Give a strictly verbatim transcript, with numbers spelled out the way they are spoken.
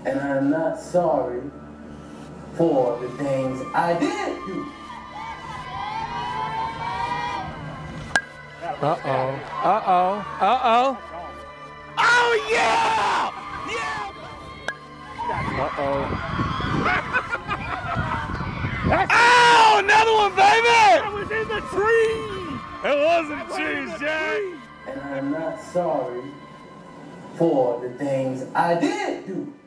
And I'm not sorry for the things I did do. Uh-oh. Uh-oh. Uh-oh. Oh, yeah! Yeah! Uh-oh. Oh, another one, baby! That was in the tree! It wasn't cheese, Jack. And I'm not sorry for the things I did do.